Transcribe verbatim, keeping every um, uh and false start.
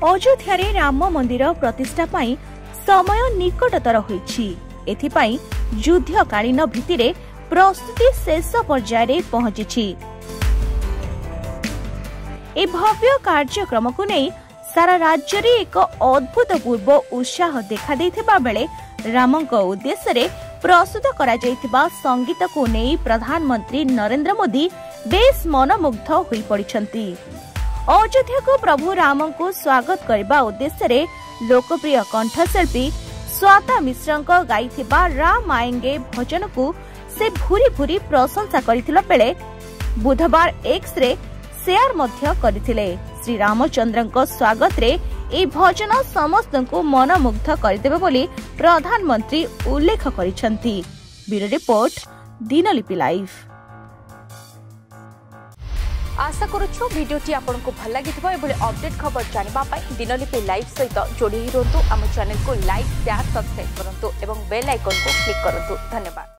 अयोध्या रे राम मंदिर प्रतिष्ठा पाई समय निकटतर होईछि। एथिपाई युद्धकालीन भित्तिरे प्रस्तुति शेष पर्याय रे पहुंची। ए भव्य कार्यक्रम को नहीं सारा राज्य रे एक अद्भुतपूर्व उत्साह देखा देथिबा बेले रामंक उद्देश्य रे प्रस्तुत करा जायथिबा संगीत को नहीं प्रधानमंत्री नरेंद्र मोदी बेस मनमुग्ध होई पड़िछंती। अयोध्या को प्रभु राम को स्वागत करबा उद्देश्य रे लोकप्रिय कंठशिल्पी स्वाता मिश्रंक गाइथिबा राम आएंगे भजन को से भूरी भूरी प्रशंसा करथिला बेले बुधवार एक्स रे शेयर मध्य करथिले। श्री रामचंद्रंक स्वागत रे ए भजन समस्त को मनमुग्ध करदेबे बोली प्रधानमंत्री उल्लेख करिसंती। Bureau report Dinalipi live. आशा करूछु वीडियोटी आपनको भल लागिथिबो। एबोले अपडेट खबर जानिबा पई दिनलिपि लाइव सहित जोड़ी रहंतु। आम चैनल को लाइक शेयर सब्सक्राइब करंतु एवं बेल आइकन को क्लिक करंतु। धन्यवाद।